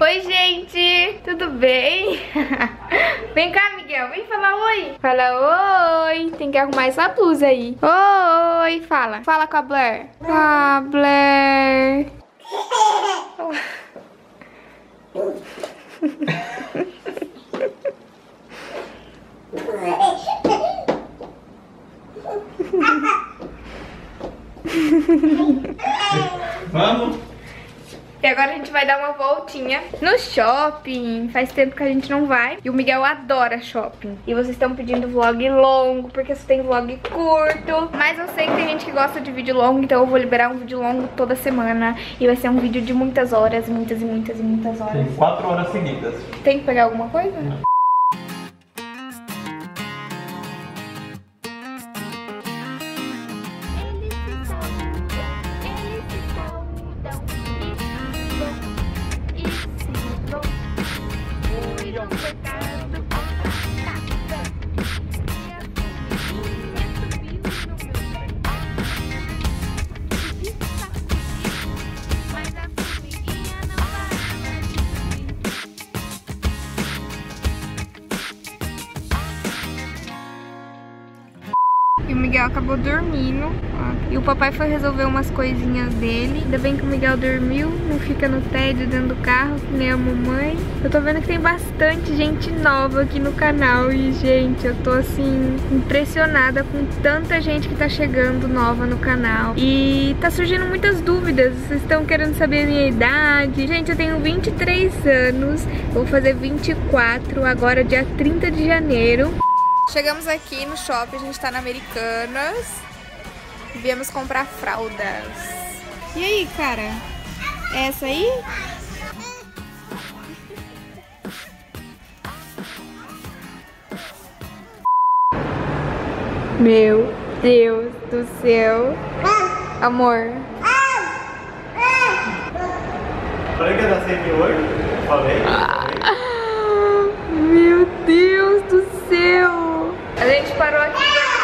Oi, gente! Tudo bem? Vem cá, Miguel. Vem falar oi. Fala oi. Tem que arrumar essa blusa aí. Oi. Fala. Fala com a Blair. Ah, Blair. Vamos? E agora a gente vai dar uma voltinha no shopping. Faz tempo que a gente não vai. E o Miguel adora shopping. E vocês estão pedindo vlog longo, porque só tem vlog curto. Mas eu sei que tem gente que gosta de vídeo longo, então eu vou liberar um vídeo longo toda semana. E vai ser um vídeo de muitas horas, muitas horas. Tem 4 horas seguidas. Tem que pegar alguma coisa? E o Miguel acabou dormindo, ó. E o papai foi resolver umas coisinhas dele. Ainda bem que o Miguel dormiu, não fica no tédio dentro do carro, que nem a mamãe. Eu tô vendo que tem bastante gente nova aqui no canal. E, gente, eu tô, assim, impressionada com tanta gente que tá chegando nova no canal. E tá surgindo muitas dúvidas. Vocês estão querendo saber a minha idade. Gente, eu tenho 23 anos, vou fazer 24 agora, dia 30 de janeiro. Chegamos aqui no shopping, a gente tá na Americanas. Viemos comprar fraldas. E aí, cara? É essa aí? Meu Deus do céu. Amor. Falei que ia dar 100 mil hoje? Falei? Meu Deus do céu. A gente parou aqui.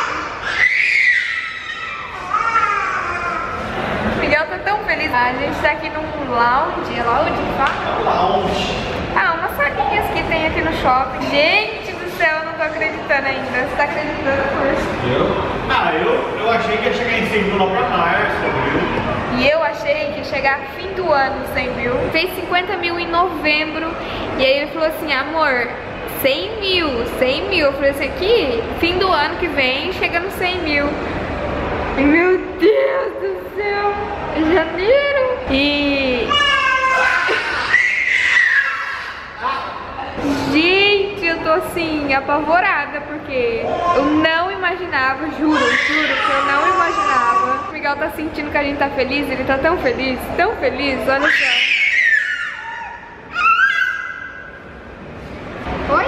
O Miguel tá tão feliz. A gente tá aqui num lounge. É lounge que fala? Lounge. Ah, umas salinhas que tem aqui no shopping. Gente do céu, eu não tô acreditando ainda. Você tá acreditando, Curso? Eu? Ah, eu achei que ia chegar em 100 mil lá pra março, viu? E eu achei que ia chegar fim do ano 100 mil. Fez 50 mil em novembro. E aí ele falou assim, amor, 100 mil. Eu falei assim, aqui, fim do ano que vem, chega no 100 mil. E, meu Deus do céu, janeiro. E... gente, eu tô assim, apavorada, porque eu não imaginava, juro que eu não imaginava. O Miguel tá sentindo que a gente tá feliz, ele tá tão feliz, olha só. Oi?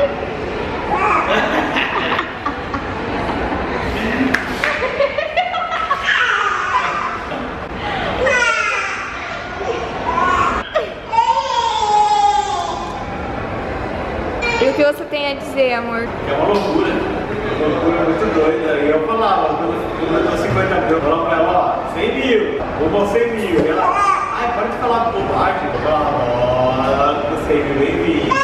E o que você tem a dizer, amor? É uma loucura. Uma loucura muito doida. E eu falava, quando eu tô 50 mil, eu falava pra ela, ó, 100 mil, vou 100 mil. E ela, ai, para de falar bobagem. Eu falava, ó, 100 mil, bem-vindo.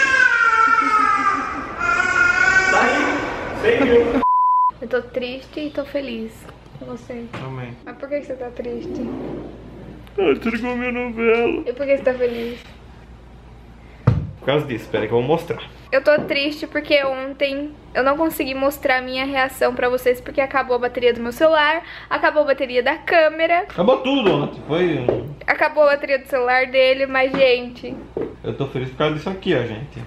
Daí, 100 mil. Eu tô triste e tô feliz com você. Amém. Mas por que você tá triste? Ah, estragou minha novela. E por que você tá feliz? Por causa disso, espera que eu vou mostrar. Eu tô triste porque ontem eu não consegui mostrar a minha reação pra vocês porque acabou a bateria do meu celular, acabou a bateria da câmera. Acabou tudo ontem, foi... Acabou a bateria do celular dele, mas, gente... Eu tô feliz por causa disso aqui, ó, gente.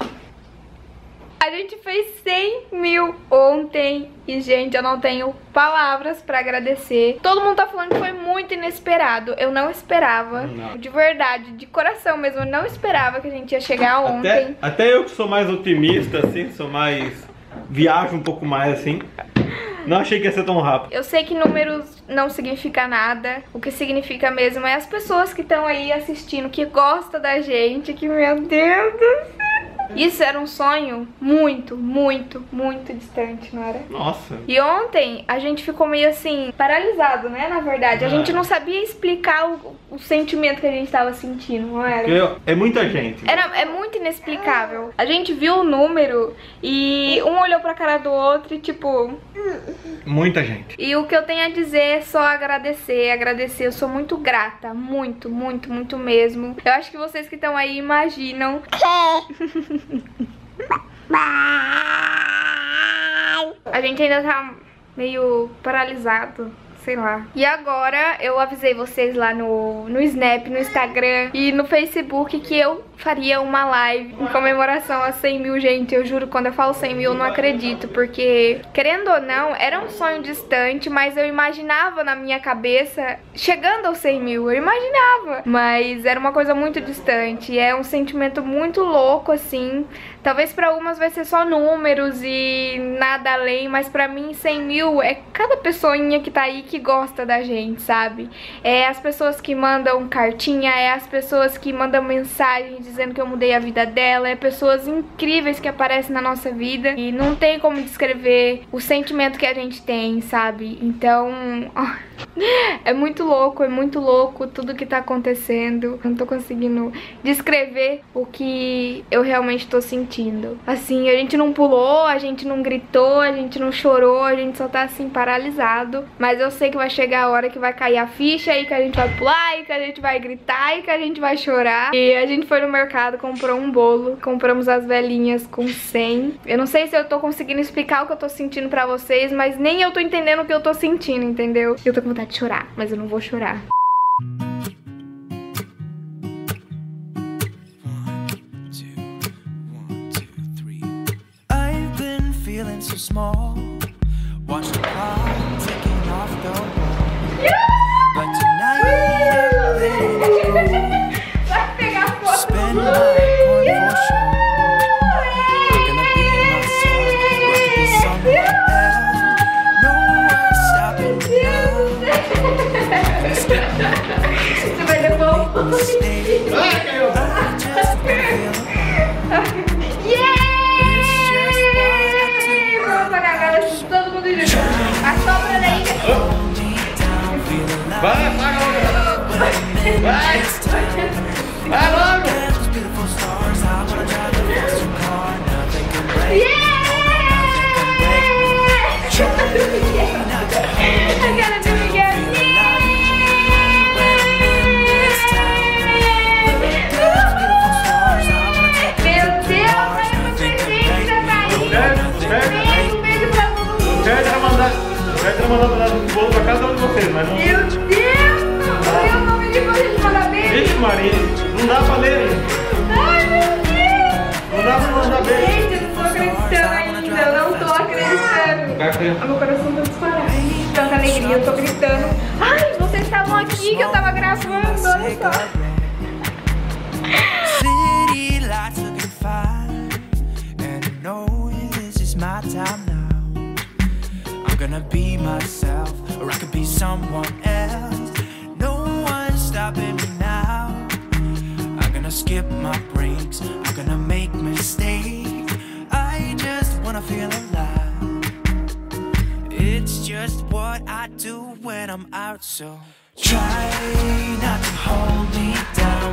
A gente fez 100 mil ontem e, gente, eu não tenho palavras pra agradecer. Todo mundo tá falando que foi muito inesperado. Eu não esperava. Não. De verdade, de coração mesmo, eu não esperava que a gente ia chegar ontem. Até eu que sou mais otimista, assim, sou mais... viajo um pouco mais, assim. Não achei que ia ser tão rápido. Eu sei que números não significa nada. O que significa mesmo é as pessoas que estão aí assistindo, que gostam da gente, que, meu Deus do céu. Isso era um sonho muito, muito, muito distante, não era? Nossa. E ontem a gente ficou meio assim, paralisado, né, na verdade. A gente não sabia explicar o sentimento que a gente tava sentindo, não era? Porque é muita gente. É muito inexplicável. A gente viu o número e um olhou pra cara do outro e tipo... Muita gente. E o que eu tenho a dizer é só agradecer, agradecer. Eu sou muito grata, muito, muito, muito mesmo. Eu acho que vocês que estão aí imaginam. A gente ainda tá meio paralisado, sei lá. E agora eu avisei vocês lá no Snap, no Instagram e no Facebook que eu faria uma live em comemoração a 100 mil, gente. Eu juro, quando eu falo 100 mil eu não acredito, porque querendo ou não, era um sonho distante, mas eu imaginava na minha cabeça chegando aos 100 mil, eu imaginava, mas era uma coisa muito distante, é um sentimento muito louco assim. Talvez pra umas vai ser só números e nada além, mas pra mim 100 mil é cada pessoinha que tá aí que gosta da gente, sabe? É as pessoas que mandam cartinha, é as pessoas que mandam mensagem dizendo que eu mudei a vida dela, é pessoas incríveis que aparecem na nossa vida e não tem como descrever o sentimento que a gente tem, sabe? Então, é muito louco tudo que tá acontecendo. Não tô conseguindo descrever o que eu realmente tô sentindo. Assim, a gente não pulou, a gente não gritou, a gente não chorou, a gente só tá assim paralisado. Mas eu sei que vai chegar a hora que vai cair a ficha e que a gente vai pular e que a gente vai gritar e que a gente vai chorar. E a gente foi no mercado, comprou um bolo, compramos as velhinhas com 100. Eu não sei se eu tô conseguindo explicar o que eu tô sentindo pra vocês, mas nem eu tô entendendo o que eu tô sentindo, entendeu? Eu tô com vontade de chorar, mas eu não vou chorar. I've been feeling so small. Watch the clock ticking off the wall. But tonight I'm letting it go. Vai pegar foto. Spend my coin for sure. I'm gonna be myself, like be someone else. No one's stopping me now. I'm gonna skip my breaks. Você vai devolver. Make mistakes. I just wanna feel. Vamos pagar a cara de todo mundo junto. A sobra daí. Vai, vai logo. Vai. Vai logo. A cara de Miguel. Meu Deus, olha pra presente da Thaís. Um beijo pra todo mundo. O Jair tá mandando um bolo pra cada um de vocês, mas não... Meu Deus! Eu não me digo pra gente mandar beijo. Vixe, Maria, não dá pra ler. Ai, meu Deus! Não dá pra mandar beijo. Gente, eu não tô acreditando ainda. Eu não tô acreditando. Vai ver. Meu coração tá disparado. Tanta alegria, eu tô gritando. Ai, vocês estavam aqui que eu tava gravando, olha só. City lights looking fine, and I know this is my time now. I'm gonna be myself, or I could be someone else. No one's stopping me now. I'm gonna skip my breaks, I'm gonna make mistakes. I just wanna feel alive. It's just what I do when I'm out, so try not to hold me down.